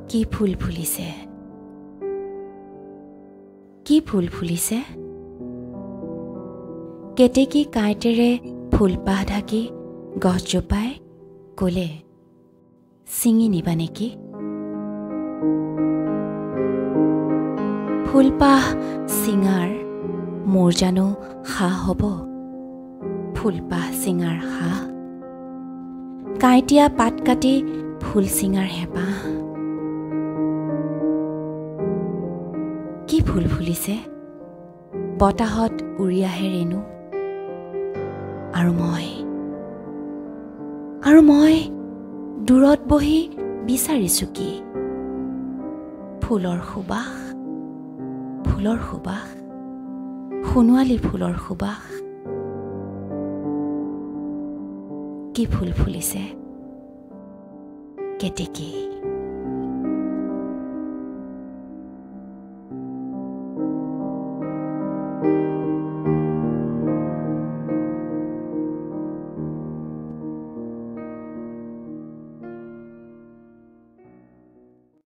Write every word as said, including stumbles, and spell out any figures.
কি ফুল ফুলিছে কি ফুল ফুলিছে কেতেকী কাঁইটেৰে ফুলপাহ ঢাকি গছজোপাই ক'লে ছিঙি নিবা নেকি ফুলপাহ ছিঙাৰ মোৰ জানো সাহ হ'ব ফুলপাহ ছিঙাৰ সাহ কাঁইটীয়া পাত কাটি ফুল ছিঙাৰ হেঁপাহ কি ফুল ফুলিছে বতাহত উৰি আহে ৰেণু আৰু মই আৰু মই দূৰত বহি বিচাৰিছো কি ফুলৰ সুবাস ফুলৰ সুবাস সোণোৱালী ফুলৰ সুবাস কি ফুল ফুলিছে কেতেকী